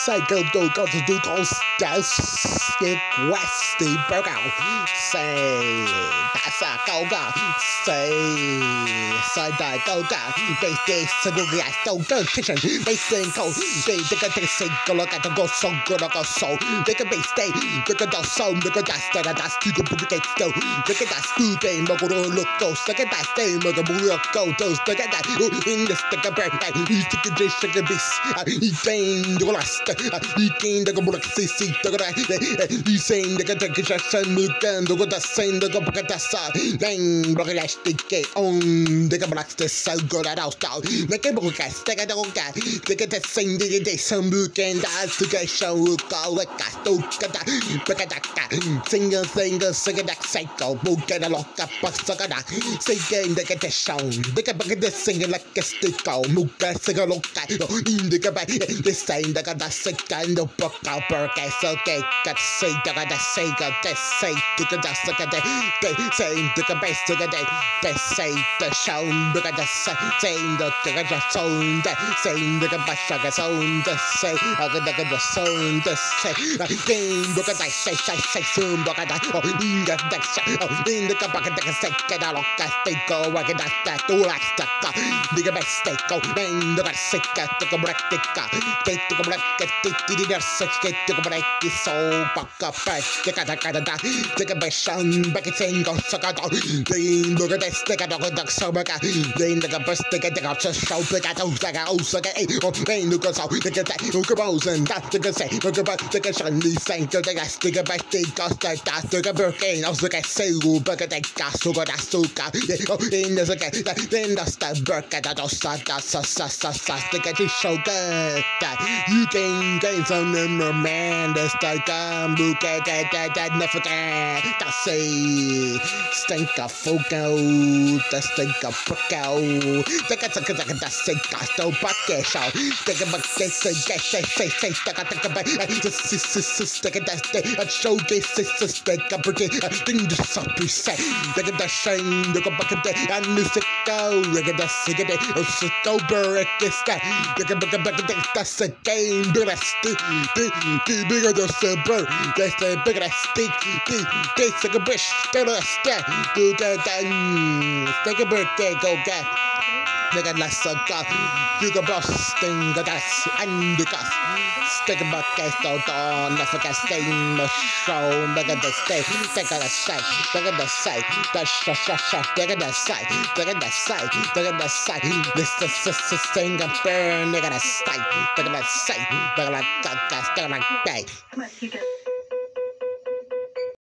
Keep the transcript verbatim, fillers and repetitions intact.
say go do go to do go go stick westy burger. Say that's a go go. Say say that go go. They they so go get so go kitchen. They sing go. They they can take say go look at the go so good go so. They can be stay. They can do so. They can that's that that's to go book it still. They can that stupid no go look go. They can that stay no go go those. They can that in this they can break that. You stick it just stick it this. He gained the last. He gained the go look see see. He saying they can take it just and look and go the same the go book it that's then block it stick it on. They can block this so good at our style. They can book it. They can don't get. They can the same they they some look and that's the guy show go like that. Don't get that. Look at that. Single single single that cycle. Book it a lock up a sucker that. Say game they get the show. They can book it the single like a stick out. Move that single look at. In the gabay. This time they got that second the book out burger. So okay. That say they got that say got that say to get that second day. They say the gabay second day. They say the show. Look at the saying the they got the sound. They saying the gabay sugar sound. They say I got the sound. They say game. Look at that say say say soon. Look at that. Oh, in the that oh in the gabay that say get out of that they go. I get that that do like that. The gabay steak go. Then the sick at the break the car. They took a break at the dinner such get the break is so back up back. They got that got that. They got by shun back it ain't go suck out. They look at that stick at the duck so back. They in the bus they get the out to show back at those like oh so get eight or they look at how they get that look about and that they can say look about they can shun these things they got stick back they got that that they got birthday also get say back at that gas so got that so got in the second then that's that burk at that start that sa sa sa sa they get this so good that you can gain some number man that's like um look at that that that never forget that say stink of fogo that stink of broco they got the that that say got no bucket show they got back they say get say say say they got the back this is this they got that show this is they got pretty thing just up we say they got that shine they got back and music go they got that cigarette so go break this guy they got back back that's a game big as stick big bigger than silver that's the bigger as stick they take a brush they don't step do that then take a birthday go get they got less of God you got boss thing got that and the gas stick about guys don't never get stain the show they got the stay they got the side they got the side that shot shot shot they got the side they got the side they got the side this is this thing got burn they got a side they got the side they got like gas they got like bag.